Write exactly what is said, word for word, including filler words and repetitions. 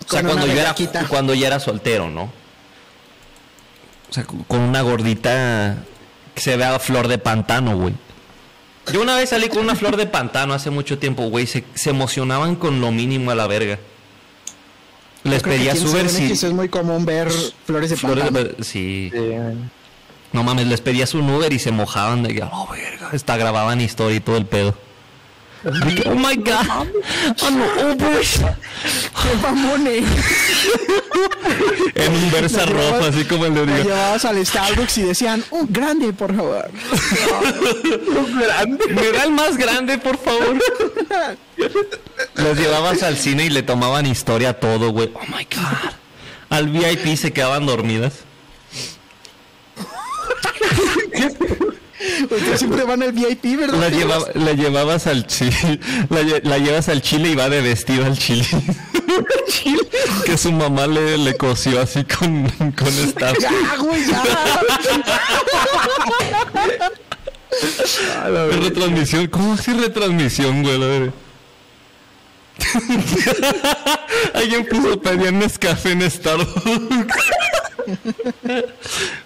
O sea, Con cuando una yo, era, bellaquita. cuando ya era soltero, ¿no? O sea, con una gordita que se vea flor de pantano, güey. Yo una vez salí con una flor de pantano hace mucho tiempo, güey. Se, se emocionaban con lo mínimo a la verga. Les Creo que pedía aquí en su ver C D M X si... es muy común ver flores de flores pantano. de- sí. Sí. No mames, les pedía su Uber y se mojaban de que, oh, verga. Hasta grababan historia y todo el pedo. De que, oh my god. Oh, no, Uber. ¡Qué mamones! En un Versa La rojo, llevabas- así como el de La Dios. llevabas al Starbucks y decían, un grande, por favor. Me da el más grande, por favor. Los llevabas al cine y le tomaban historia a todo, güey. Oh my god. Al V I P se quedaban dormidas. Ustedes siempre van al V I P, ¿verdad? La, lleva- la llevabas al chile. La, lle- la llevas al chile y va de vestido al chile. Que su mamá le, le cosió así con, con esta. ¡Ya, güey, ya! Retransmisión. ¿Cómo así retransmisión, güey? La verga. Alguien puso pedían Nescafé en Starbucks.